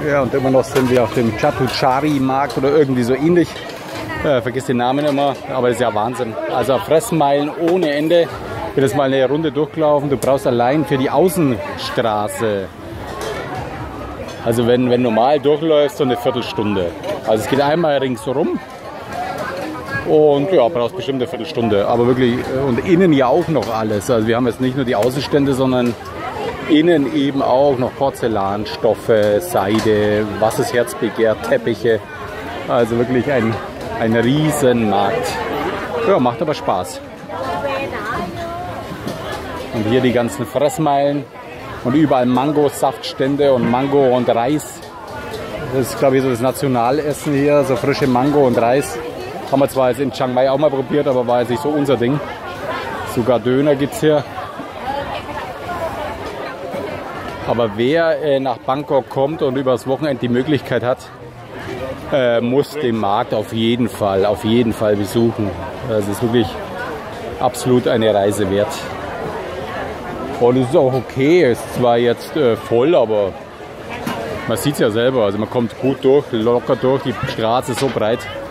Ja, und immer noch sind wir auf dem Chatuchari-Markt oder irgendwie so ähnlich. Vergiss den Namen immer, aber das ist ja Wahnsinn. Also Fressmeilen ohne Ende. Ich bin jetzt mal eine Runde durchgelaufen. Du brauchst allein für die Außenstraße, also wenn normal durchläufst, so eine Viertelstunde. Also es geht einmal ringsherum und ja, brauchst bestimmt eine Viertelstunde. Aber wirklich, und innen ja auch noch alles. Also wir haben jetzt nicht nur die Außenstände, sondern innen eben auch noch Porzellanstoffe, Seide, was das Herz begehrt, Teppiche. Also wirklich ein Riesenmarkt. Ja, macht aber Spaß. Und hier die ganzen Fressmeilen und überall Mango-Saftstände und Mango und Reis. Das ist, glaube ich, so das Nationalessen hier, so frische Mango und Reis. Haben wir zwar jetzt in Chiang Mai auch mal probiert, aber war jetzt nicht so unser Ding. Sogar Döner gibt es hier. Aber wer nach Bangkok kommt und übers Wochenende die Möglichkeit hat, muss den Markt auf jeden Fall besuchen. Das ist wirklich absolut eine Reise wert. Und es ist auch okay, es ist zwar jetzt voll, aber man sieht es ja selber. Also man kommt gut durch, locker durch, die Straße ist so breit.